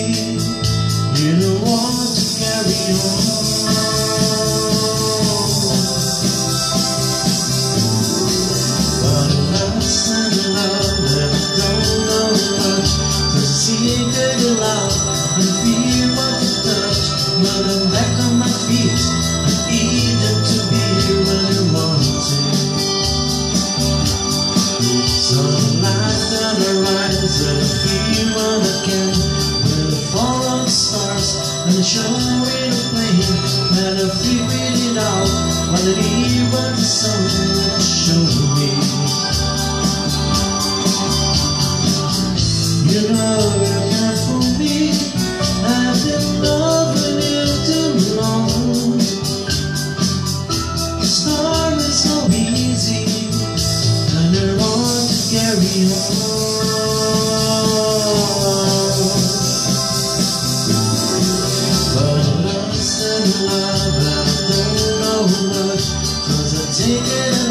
You don't want to carry on. But love's and love that I don't know much, 'cause I see it good love and feel what you touch. But I'm back on my feet, I'm eager to be here when you want it. So light on the rise and I feel what I can. When I follow the stars and I show in a plane, and I figure it out while I hear what the sun will show me. You know you care for me, I've been loving you too long. The storm is so easy, and I want to carry on. But love's and love, I don't know much, 'cause I take it